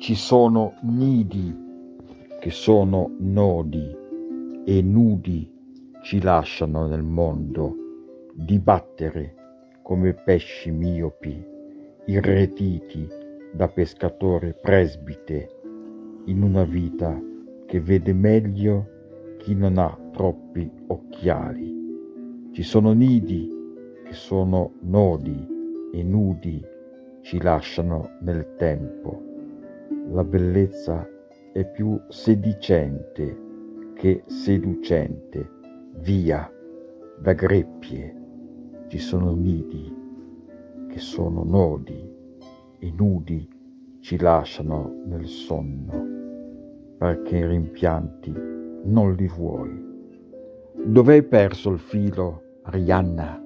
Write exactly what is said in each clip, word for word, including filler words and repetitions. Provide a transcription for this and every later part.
Ci sono nidi che sono nodi e nudi ci lasciano nel mondo dibattere come pesci miopi, irretiti da pescatore presbite in una vita che vede meglio chi non ha troppi occhiali. Ci sono nidi che sono nodi e nudi ci lasciano nel tempo. La bellezza è più sedicente che seducente, via da greppie. Ci sono nidi che sono nodi e nudi ci lasciano nel sonno, perché i rimpianti non li vuoi. Dov'hai perso il filo, Rihanna?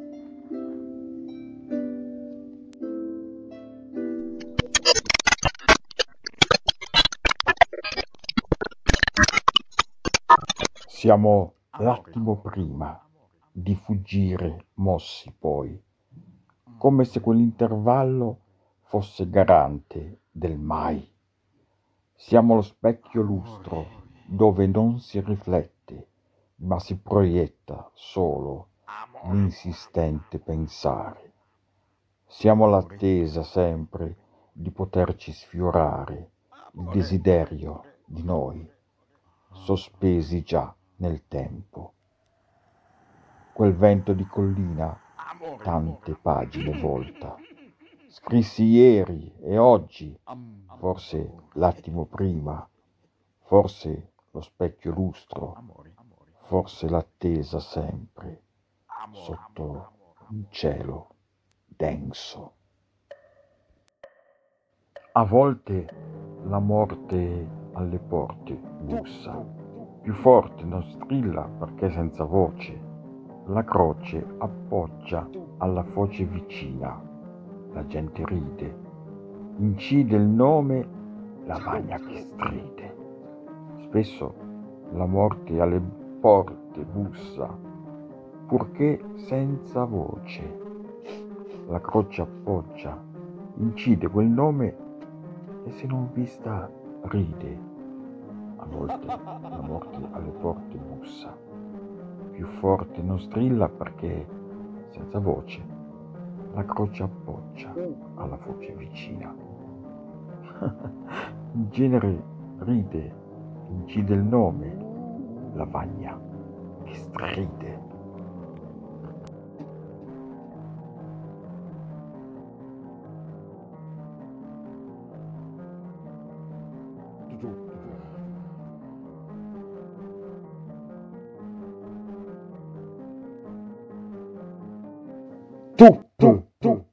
Siamo l'attimo prima di fuggire mossi poi, come se quell'intervallo fosse garante del mai. Siamo lo specchio lustro dove non si riflette, ma si proietta solo l'insistente pensare. Siamo l'attesa sempre di poterci sfiorare, il desiderio di noi, sospesi già nel tempo. Quel vento di collina tante pagine volta. Scrissi ieri e oggi, forse l'attimo prima, forse lo specchio lustro, forse l'attesa sempre, sotto un cielo denso. A volte la morte alle porte bussa, più forte non strilla perché senza voce, la croce appoggia alla foce vicina, la gente ride, incide il nome, la magna che stride. Spesso la morte alle porte bussa, purché senza voce, la croce appoggia, incide quel nome e se non vista ride. A volte la morte alle porte bussa, più forte non strilla perché senza voce la croce appoggia alla voce vicina. In genere ride, incide il nome, lavagna che stride. Tu, tu, tu.